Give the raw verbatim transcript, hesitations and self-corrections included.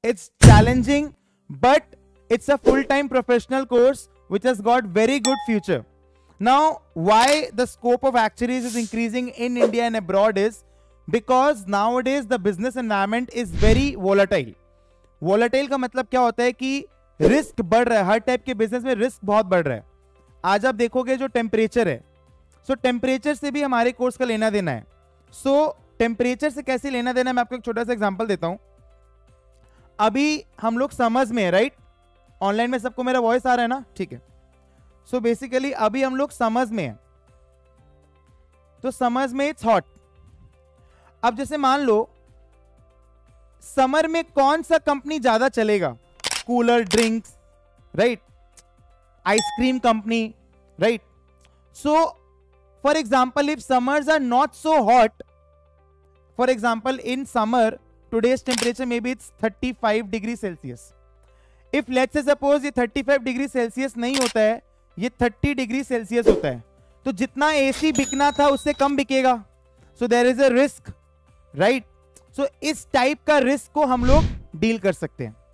it's challenging, but it's a full-time professional course which has got very good future. Now, why the scope of actuaries is increasing in India and abroad is because nowadays the business environment is very volatile. Volatile का मतलब क्या होता है कि risk बढ़ रहा है, हर टाइप के बिजनेस में रिस्क बहुत बढ़ रहा है. आज आप देखोगे जो टेम्परेचर है, सो so टेम्परेचर से भी हमारे कोर्स का लेना देना है. सो so, टेम्परेचर से कैसे लेना देना है, मैं आपको एक छोटा सा एग्जांपल देता हूं. अभी हम लोग समर्स में है, राइट? ऑनलाइन में सबको मेरा वॉइस आ रहा है ना? ठीक है. सो बेसिकली अभी हम लोग समर्स में है, तो समर्स में इट्स हॉट. अब जैसे मान लो समर में कौन सा कंपनी ज्यादा चलेगा? Cooler, drinks, right? Ice cream company, right? So for example if summers are not so hot, for example in summer today's temperature maybe it's thirty-five degree Celsius. If let's say suppose ये thirty-five degree Celsius नहीं होता है, ये thirty degree Celsius होता है, तो जितना AC बिकना था उससे कम बिकेगा. So there is a risk, right? So इस टाइप का रिस्क को हम लोग डील कर सकते हैं.